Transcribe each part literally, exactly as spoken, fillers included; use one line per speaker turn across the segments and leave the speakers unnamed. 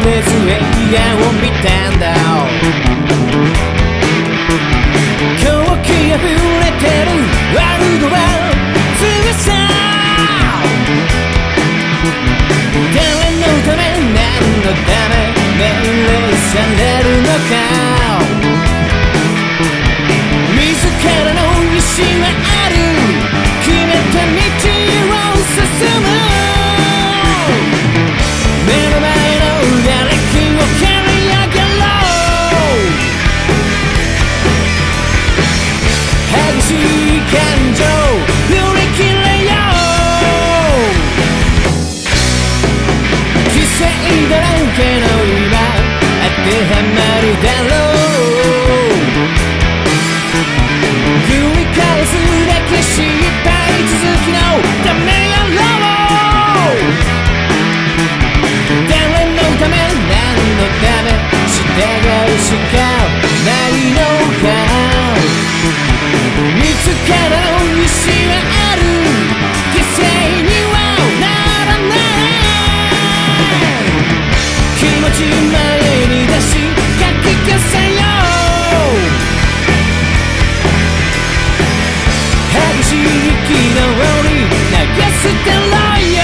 れず映画を見たんだ。狂気あふれてるワールドは強さ。誰のため何のため命令されるのか。自らの意志はある。決めた道を進む。目の前の瓦礫を蹴り上げろ。激しい感情振り切れよ。犠牲だらけの今当てはまるだろう。繰り返すだけ失敗続きのためやろう。誰のため何のため従うしかないのか。自らの意志はある。犠牲にはならない。気持ち前に出しかき消せよ。激しい憤り投げ捨てろよ。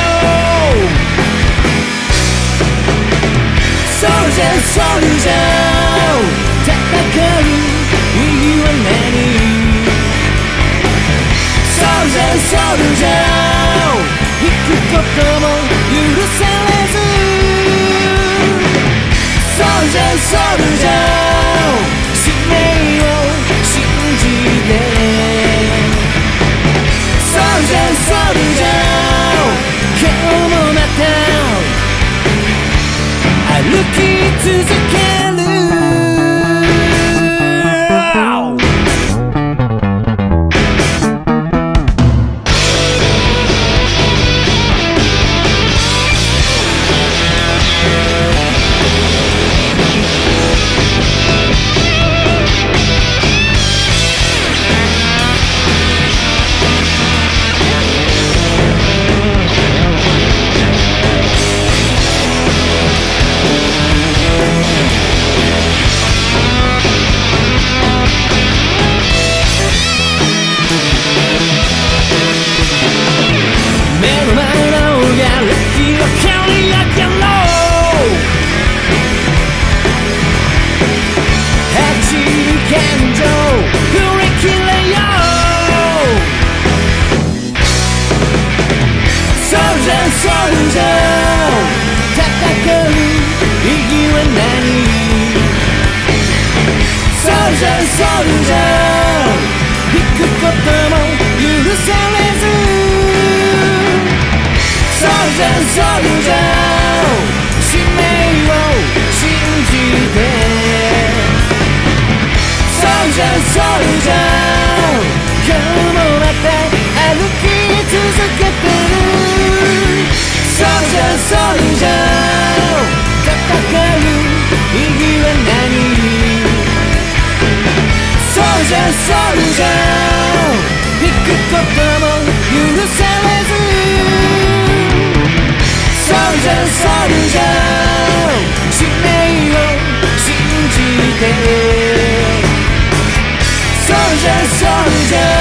ソルジャーソルジャー戦う意義は何。ソルジャーソルジャー引くことも許されず。ソルジャーソルジャー使命を信じて。ソルジャーソルジャー今日もまた歩き続ける。ソルジャー戦う意義は何。ソルジャーソルジャー引くことも許されず。ソルジャーソルジャー使命を信じて。ソルジャーソルジャー今日もまた歩き続けてる。ソルジャーソルジャー戦う意義は何。ソルジャーソルジャー引くことも許されず。ソルジャーソルジャー使命を信じて。ソルジャーソルジャー